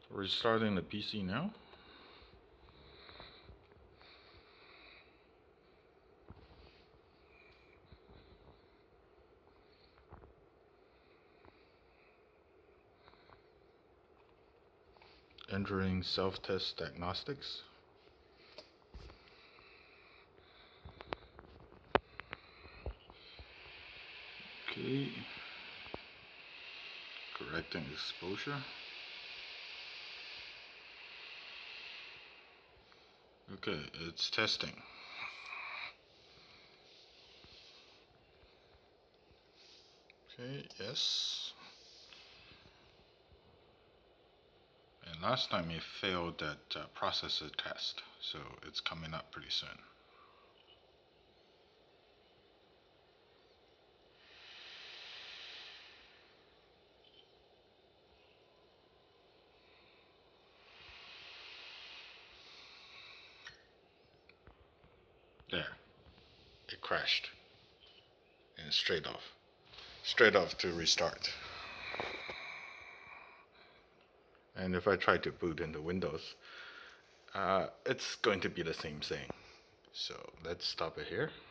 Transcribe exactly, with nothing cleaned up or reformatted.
Restarting the P C now. Entering self-test diagnostics. Okay. Correcting exposure. Okay, it's testing. Okay, yes. And last time it failed that uh, processor test, so it's coming up pretty soon. There, it crashed and straight off, straight off to restart. And if I try to boot into Windows, uh, it's going to be the same thing. So let's stop it here.